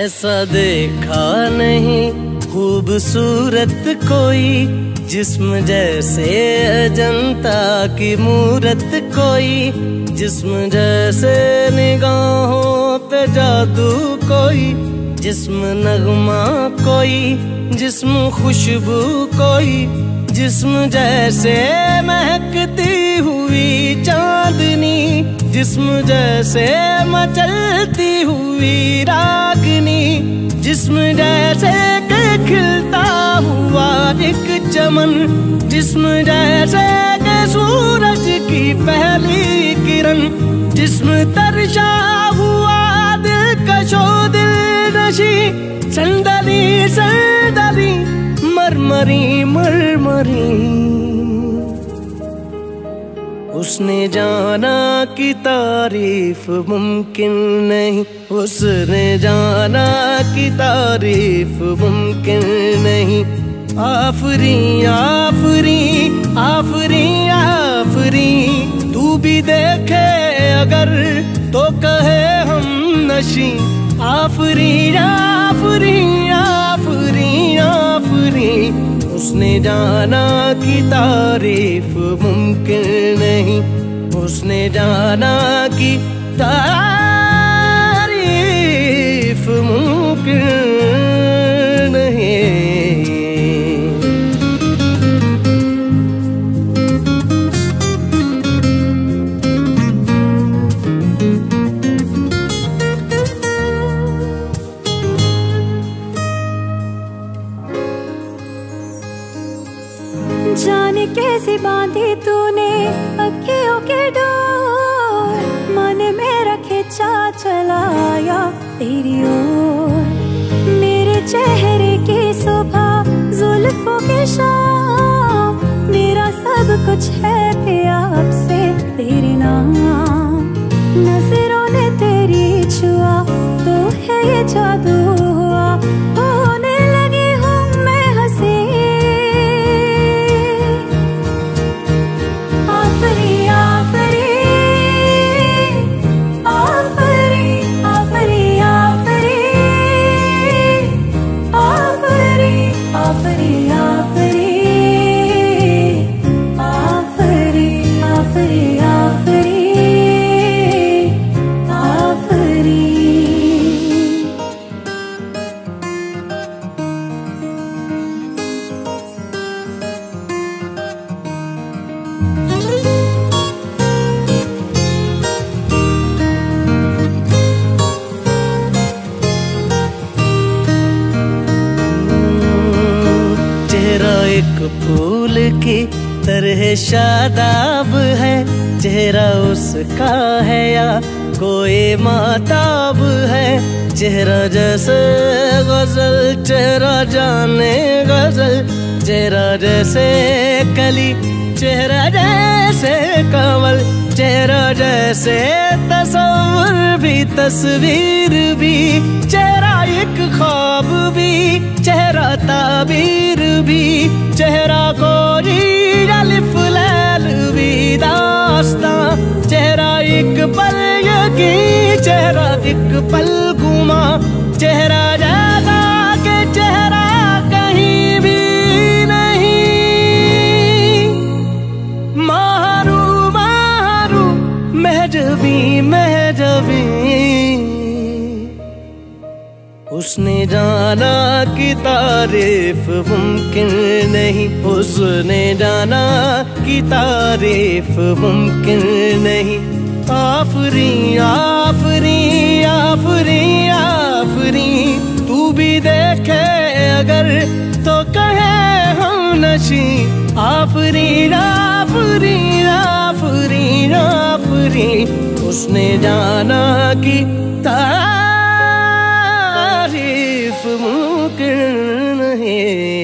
ऐसा देखा नहीं खूबसूरत कोई, जिस्म जैसे अजंता की मूरत कोई, जिस्म जैसे निगाहों पे जादू कोई, जिस्म नगमा कोई, जिस्म खुशबू कोई, जिस्म जैसे महकती हुई चांदनी, जिस्म जैसे मचलती हुई रागनी, जिस्म जैसे के खिलता हुआ एक चमन, जिस्म जैसे के सूरज की पहली किरण, जिस्म तरशा हुआ दिलकशो दिल नशी, संदली संदली मरमरी मरमरी। उसने जाना कि तारीफ मुमकिन नहीं, उसने जाना कि तारीफ मुमकिन नहीं। आफरी आफरी आफरी आफरी, तू भी देखे अगर तो कहे हम नशी। आफरी आफरी आफरी आफरी, उसने जाना कि तारीफ मुमकिन नहीं, उसने जाना कि तारीफ मुमकिन नहीं। जाने कैसे बांधी तूने अखियों के डोर, मन मेरा खिंचा चलाया तेरी ओर। मेरे चेहरे की सुबह जुल्फों की शाम, मेरा सब कुछ है प्यार से तेरे नाम। नजरों ने तेरी छुआ तो है ये जादू हुआ, होने लगी हूँ मैं हंसी। आफरी आफरी आफरी आफरी आफरी आफरी आफरी आफरी आफरी आफरी आफरी आफरी। चेहरा एक फूल की तरह शादाब है, चेहरा उसका है या कोई माताब है। चेहरा जैसे गजल चेहरा जाने गजल, चेहरा जैसे कली चेहरा जैसे कमल, चेहरा जैसे तस्वीर भी तस्वीर भी, चेहरा एक ख्वाब भी चेहरा ताबीर भी, चेहरा कोई अलिफ लैल भी दास्तां, चेहरा एक पल यकीन चेहरा एक पल गुमा, चेहरा जैसा के चेहरा कहीं भी नहीं। मारू मारू महजबी महजबी, उसने जाना कि तारीफ मुमकिन नहीं, उसने जाना कि तारीफ मुमकिन नहीं। आफरी आफरी आफरी आफरी, तू भी देखे अगर तो कहे हम नशी। आफरी आफरी आफरी आफरी, उसने जाना कि तारीफ मुमकिन नहीं।